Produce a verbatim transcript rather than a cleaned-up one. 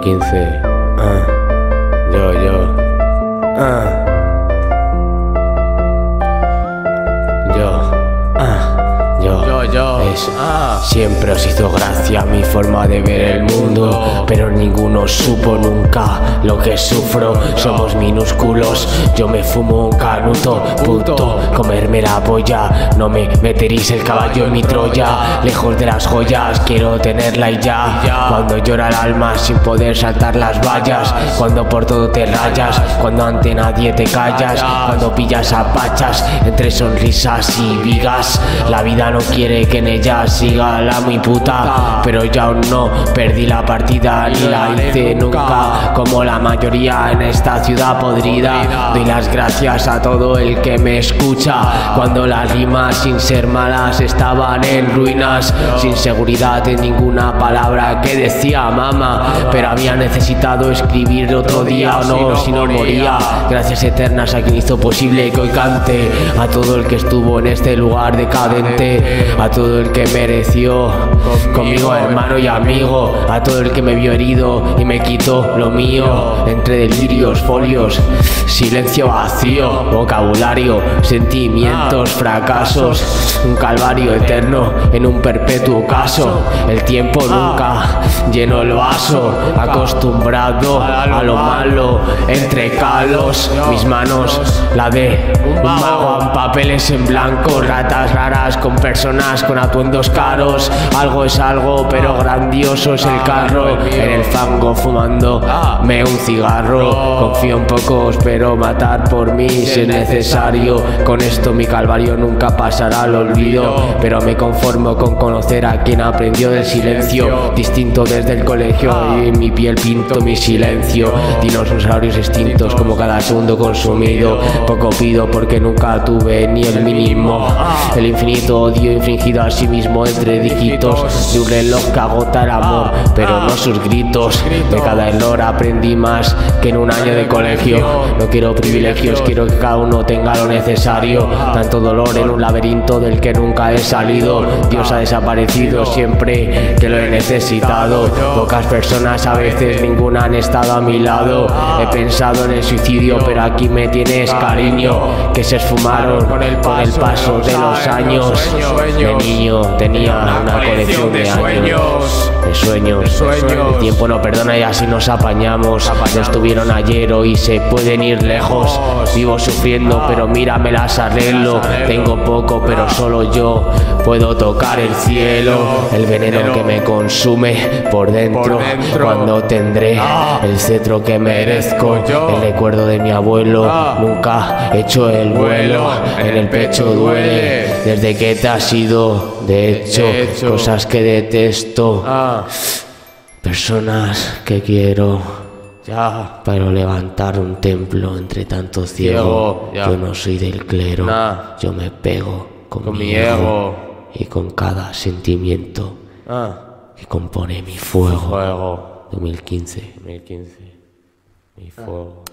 quince. Ah, yo, yo. Ah. Yo. Ah. Yo. Yo, yo. Es. Ah. Siempre os hizo gracia mi forma de ver el mundo, pero ninguno supo nunca lo que sufro. Somos minúsculos, yo me fumo un canuto, puto, comerme la polla. No me meteréis el caballo en mi Troya, lejos de las joyas, quiero tenerla y ya. Cuando llora el alma sin poder saltar las vallas, cuando por todo te rayas, cuando ante nadie te callas, cuando pillas a pachas entre sonrisas y vigas. La vida no quiere que en ella siga la muy puta, pero yo aún no perdí la partida ni la hice nunca, como la mayoría en esta ciudad podrida. Doy las gracias a todo el que me escucha, cuando las rimas sin ser malas estaban en ruinas, sin seguridad en ninguna palabra que decía mama, pero había necesitado escribir otro día o no, si no moría. Gracias eternas a quien hizo posible que hoy cante, a todo el que estuvo en este lugar decadente, a todo el que mereció conmigo hermano y amigo, a todo el que me vio herido y me quitó lo mío, entre delirios, folios, silencio vacío, vocabulario, sentimientos, fracasos, un calvario eterno en un perpetuo caso. El tiempo nunca llenó el vaso, acostumbrado a lo malo, entre calos, mis manos la de un mago en papeles en blanco, ratas raras con personas con atuendos caros. Algo es algo, pero grandioso es el carro, en el fango fumándome un cigarro. Confío en pocos, pero matar por mí si es necesario. Con esto mi calvario nunca pasará al olvido, pero me conformo con conocer a quien aprendió del silencio, distinto desde el colegio, y en mi piel pinto mi silencio. Dinosaurios extintos como cada segundo consumido, poco pido porque nunca tuve ni el mínimo. El infinito odio infringido a sí mismo entre dígitos de un reloj que agota el amor, pero no sus gritos. De cada error aprendí más que en un año de colegio. No quiero privilegios, quiero que cada uno tenga lo necesario. Tanto dolor en un laberinto del que nunca he salido. Dios ha desaparecido siempre que lo he necesitado. Pocas personas, a veces ninguna, han estado a mi lado. He pensado en el suicidio, pero aquí me tienes, cariño, que se esfumaron con el paso de los años. De niño tenía una colección de años, de sueños. El tiempo no perdona y así nos apañamos. No estuvieron ayer, hoy se pueden ir lejos. Vivo sufriendo, pero mira, me las arreglo. Tengo poco, pero solo yo puedo tocar el cielo. El veneno que me consume por dentro, cuando tendré el cetro que merezco. El recuerdo de mi abuelo, nunca he hecho el vuelo. En el pecho duele desde que te has ido. De hecho, cosas que detesto, personas que quiero, Ya. pero levantar un templo entre tanto ciego. Ciego, ya. Yo no soy del clero, Nah. yo me pego con, Con mi mi ego, ego. y con cada sentimiento Ah. que compone mi fuego. Fuego. dos mil quince. dos mil quince. Mi fuego.